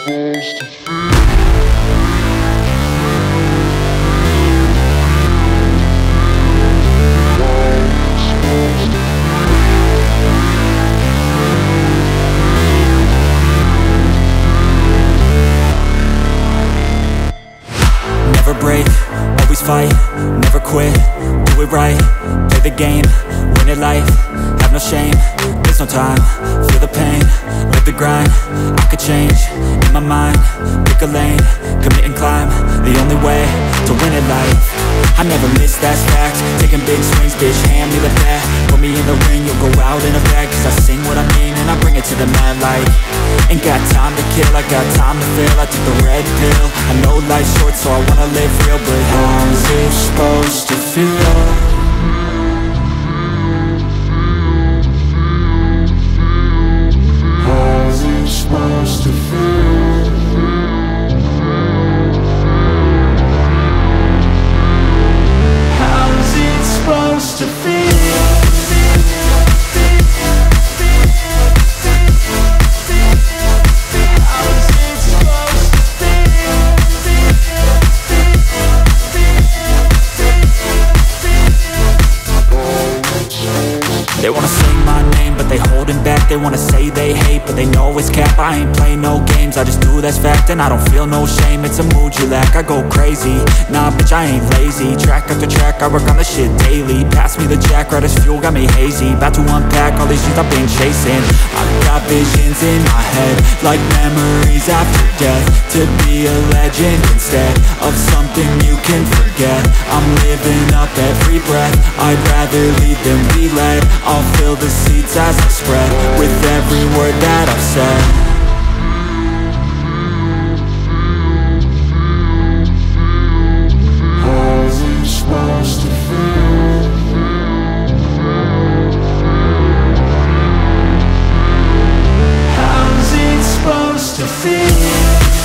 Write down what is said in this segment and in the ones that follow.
supposed to feel? Never break, always fight, never quit, do it right, play the game, win it life, have no shame, there's no time, feel the pain, live the grind, I could change, in my mind, pick a lane, commit and climb, the only way to win it life. I never miss, that's fact, taking big swings, bitch, hand me the bat, put me in the ring, you'll go out in a bag, cause I sing what I mean and I bring it to the mad light. Ain't got time to kill, I got time to feel, I took the red pill, I know life's short so I wanna live real, but how's it supposed to feel? How's it supposed to feel? How's it supposed to feel? They wanna say my name, but they holding back. They wanna say they hate, but they know it's cap. I ain't play no games, I just do that's fact. And I don't feel no shame, it's a mood you lack. I go crazy, nah bitch I ain't lazy. Track after track, I work on this shit daily. Pass me the jack, right as fuel, got me hazy. About to unpack all these things I've been chasing. I've got visions in my head, like memories after death. To be a legend instead of something you can forget. I'm living up every breath, I'd rather lead than be led. I'll fill the seeds as I spread with every word that I've said. How's it supposed to feel? How's it supposed to feel?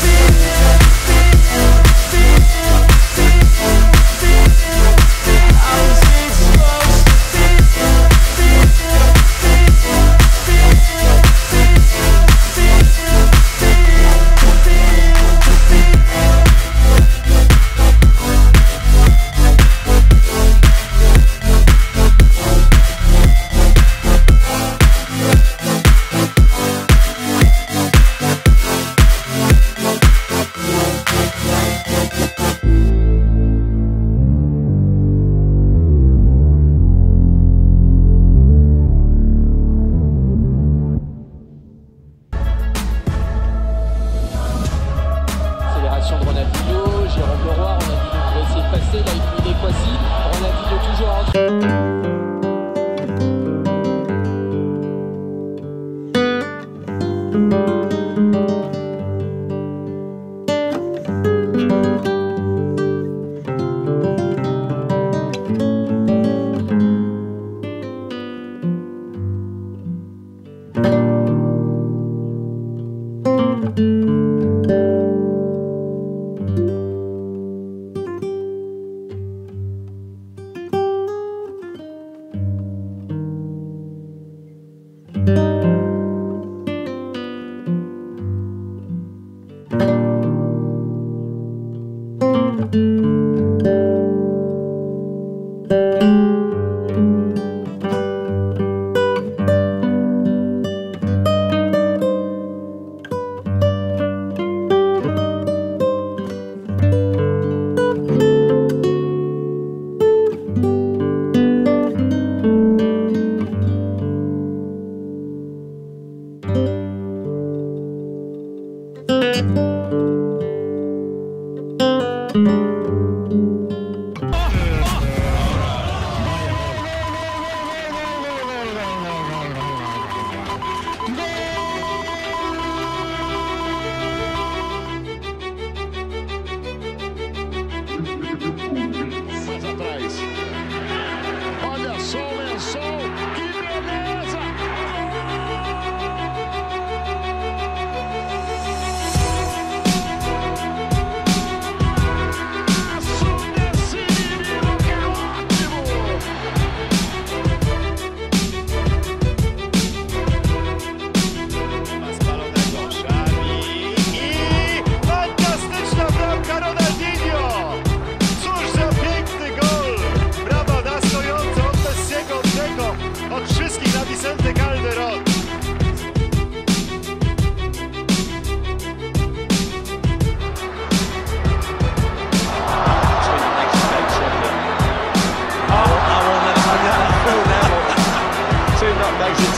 De Ronaldinho, Jérôme Leroy, Ronaldinho pour essayer de passer, là il finit Kwasi, Ronaldinho toujours en...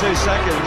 say second.